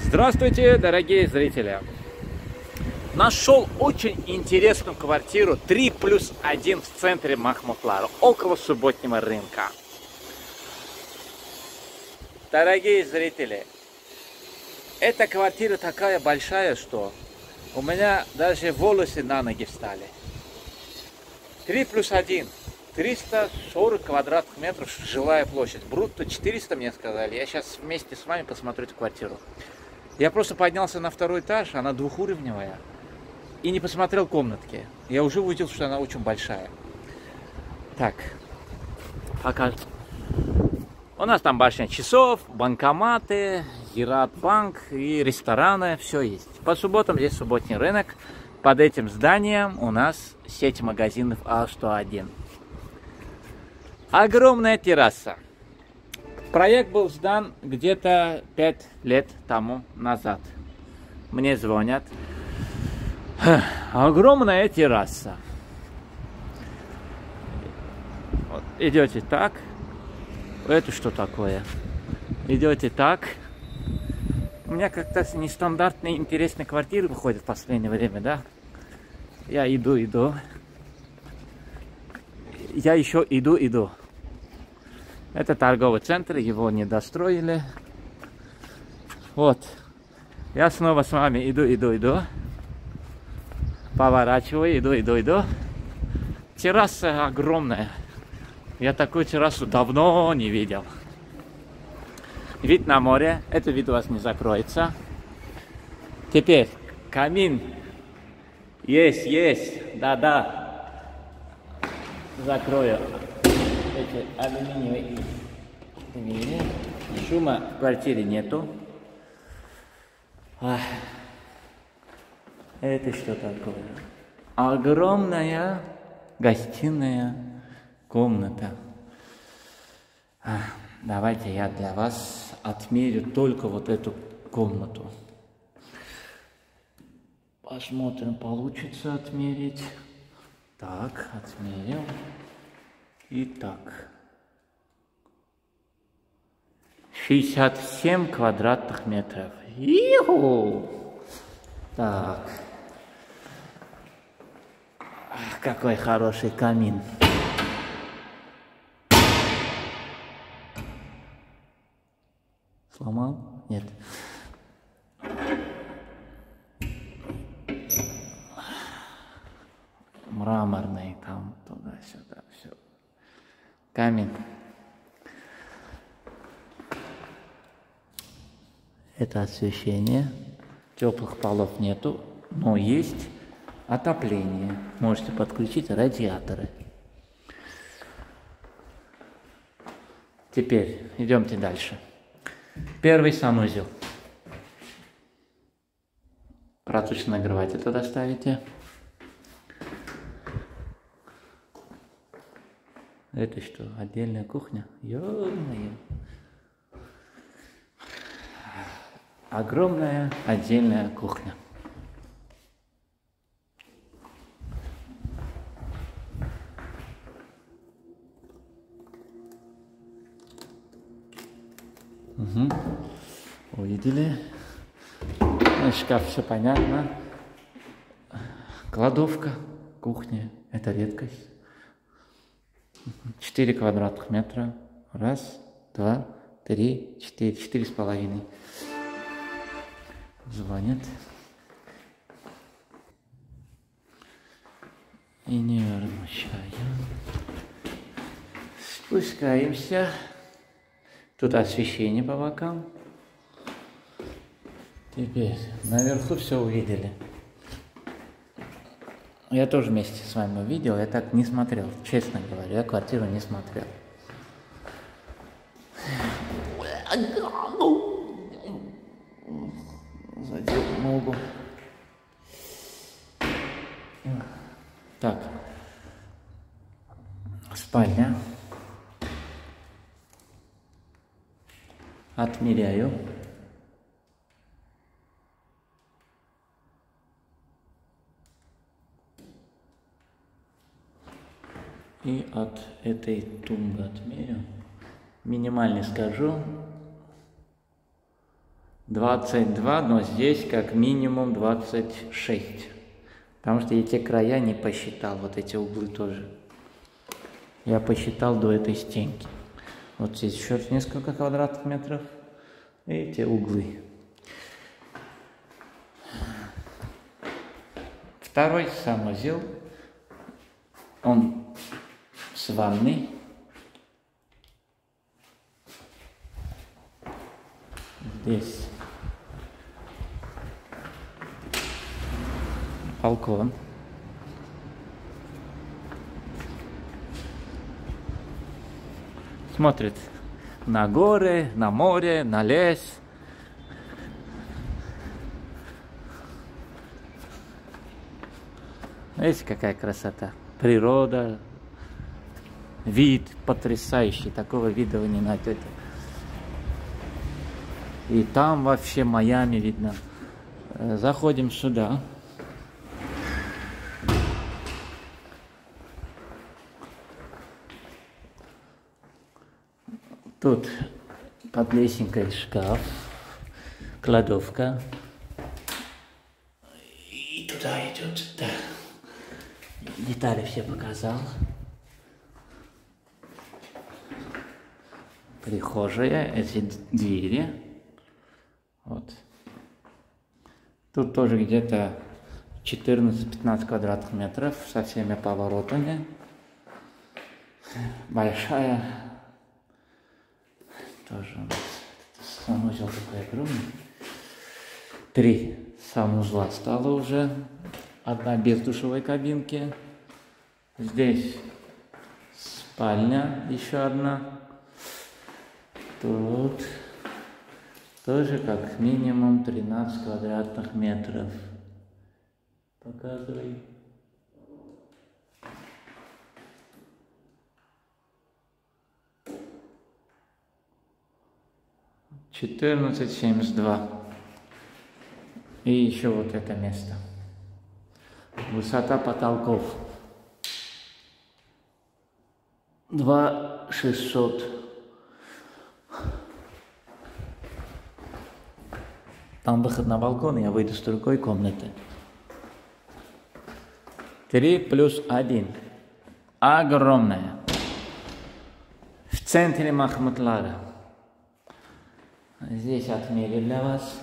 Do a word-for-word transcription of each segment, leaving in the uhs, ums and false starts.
Здравствуйте, дорогие зрители! Нашел очень интересную квартиру три плюс один в центре Махмутлара, около субботнего рынка. Дорогие зрители, эта квартира такая большая, что у меня даже волосы на ноги встали. три плюс один. триста сорок квадратных метров жилая площадь. Брутто четыреста мне сказали. Я сейчас вместе с вами посмотрю эту квартиру. Я просто поднялся на второй этаж, она двухуровневая. И не посмотрел комнатки. Я уже увидел, что она очень большая. Так, пока. У нас там башня часов, банкоматы, Зират-банк и рестораны. Все есть. По субботам здесь субботний рынок. Под этим зданием у нас сеть магазинов А сто один. Огромная терраса. Проект был сдан где-то пять лет тому назад. Мне звонят. Огромная терраса. Вот, идете так. Это что такое? Идете так. У меня как-то нестандартные интересные квартиры выходят в последнее время, да? Я иду, иду. Я еще иду, иду. Это торговый центр, его не достроили. Вот. Я снова с вами иду, иду, иду. Поворачиваю, иду, иду, иду. Терраса огромная. Я такую террасу давно не видел. Вид на море. Это вид у вас не закроется. Теперь камин. Есть, есть. Да-да. Закрою эти алюминиевые двери. Шума в квартире нету. Ах. Это что такое? Огромная гостиная комната. А, давайте я для вас отмерю только вот эту комнату. Посмотрим, получится отмерить. Так, отмерил. Итак. шестьдесят семь квадратных метров. Иху! Так. Ах, какой хороший камин. Сломал? Нет. Мраморный там, туда-сюда, все. Камин. Это освещение. Теплых полов нету, но есть отопление. Можете подключить радиаторы. Теперь идемте дальше. Первый санузел. Проточный нагреватель туда ставите. Это что, отдельная кухня? Ё-моё. Огромная отдельная кухня. Угу. Увидели. Шкаф, все понятно. Кладовка, кухня. Это редкость. Четыре квадратных метра. Раз, два, три, четыре. Четыре с половиной. Звонит. И не размещаем. Спускаемся. Тут освещение по бокам. Теперь наверху все увидели. Я тоже вместе с вами увидел. Я так не смотрел. Честно говоря, я квартиру не смотрел. Задел ногу. Так. Спальня. Отмеряю. И от этой тумбы отмерю. Минимальный скажу. двадцать два, но здесь как минимум двадцать шесть. Потому что эти края не посчитал, вот эти углы тоже. Я посчитал до этой стенки. Вот здесь еще несколько квадратных метров. И эти углы. Второй санузел. Он с ванной. Здесь балкон. Смотрит на горы, на море, на лес. Видите, какая красота. Природа. Вид потрясающий. Такого вида вы не найдете. И там вообще Майами видно. Заходим сюда. Тут под лесенкой шкаф, кладовка. И туда идет. Да. Детали все показал. Прихожая, эти двери. Вот. Тут тоже где-то четырнадцать-пятнадцать квадратных метров со всеми поворотами. Большая. Тоже у нас санузел такой огромный. Три санузла стало уже. Одна без душевой кабинки. Здесь спальня еще одна. Тут тоже как минимум тринадцать квадратных метров. Показывай. четырнадцать семьдесят два. И еще вот это место. Высота потолков два шестьсот. Там выход на балкон, я выйду с другой комнаты. три плюс один. Огромная. В центре Махмутлара. Здесь отмели для вас.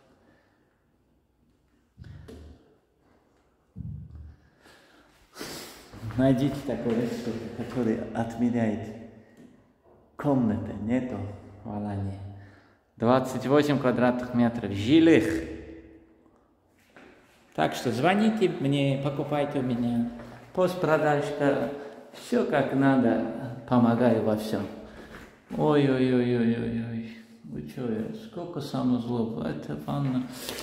Найдите такой рисунок, который отмеряет комнаты. Нету в Алании. двадцать восемь квадратных метров. Жилых. Так что звоните мне, покупайте у меня. Постпродажка. Все как надо. Помогаю во всем. Ой-ой-ой-ой-ой-ой. Вы что, сколько санузлов? Это ванна.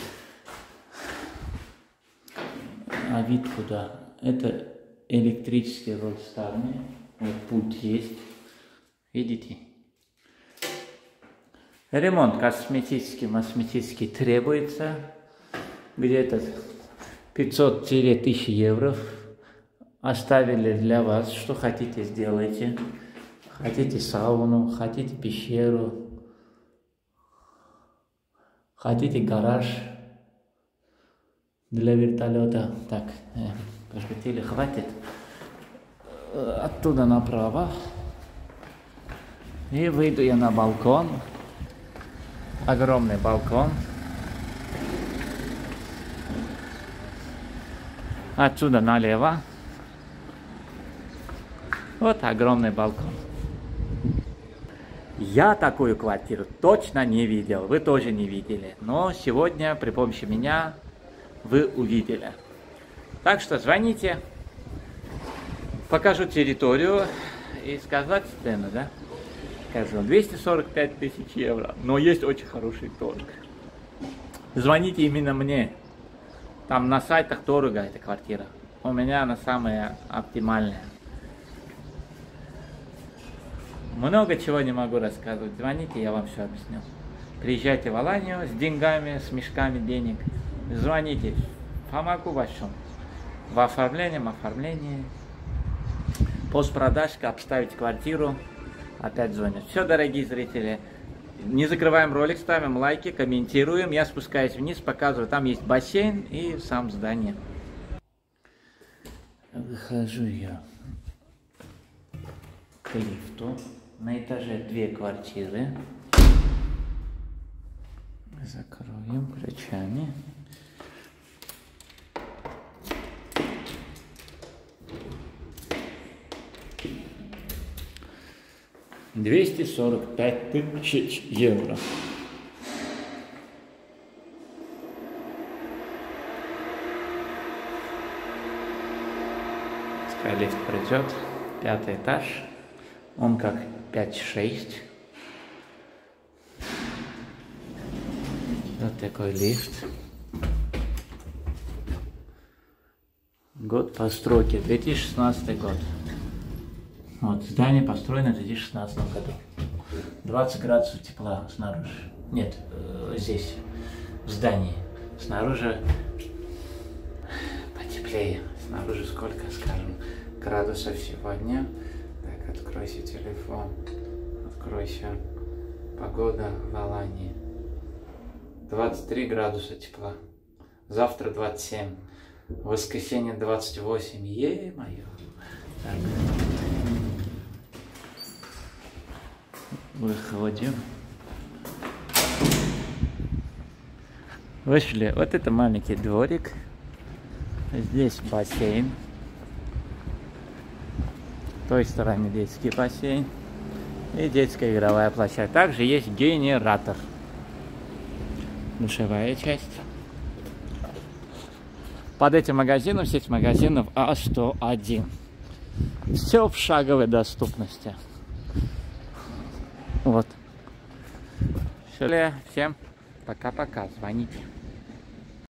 А вид куда? Это электрический роль ставни. Вот путь есть. Видите? Ремонт косметический, косметический требуется. Где-то пятьсот — тысяча евро. Оставили для вас. Что хотите, сделайте. Хотите сауну, хотите пещеру. Хотите гараж для вертолета? Так, э, пошутили, хватит. Оттуда направо. И выйду я на балкон. Огромный балкон. Отсюда налево. Вот огромный балкон. Я такую квартиру точно не видел, вы тоже не видели. Но сегодня при помощи меня вы увидели. Так что звоните, покажу территорию и сказать цену, да? Скажу, двести сорок пять тысяч евро, но есть очень хороший торг. Звоните именно мне. Там на сайтах дорого эта квартира. У меня она самая оптимальная. Много чего не могу рассказывать. Звоните, я вам все объясню. Приезжайте в Аланию с деньгами, с мешками денег. Звоните. Помогу во всем. В оформлении, в оформлении. Постпродажка, обставить квартиру. Опять звонят. Все, дорогие зрители. Не закрываем ролик, ставим лайки, комментируем. Я спускаюсь вниз, показываю. Там есть бассейн и сам здание. Выхожу я к лифту. На этаже две квартиры. Закроем ключами. двести сорок пять тысяч евро. Пускай лифт придет. Пятый этаж. Он как пять-шесть. Вот такой лифт. Год постройки две тысячи шестнадцатый год. Вот, здание построено в две тысячи шестнадцатом году. двадцать градусов тепла снаружи. Нет, э, здесь, в здании. Снаружи потеплее. Снаружи сколько, скажем, градусов сегодня. Так, откройся телефон. Откройся. Погода в Алании. двадцать три градуса тепла. Завтра двадцать семь. В воскресенье двадцать восемь. Е-мое. Так. Выходим. Вышли. Вот это маленький дворик. Здесь бассейн. С той стороны детский бассейн. И детская игровая площадка. Также есть генератор. Душевая часть. Под этим магазином сеть магазинов А сто один. Все в шаговой доступности. Вот. Все, всем пока-пока. Звоните.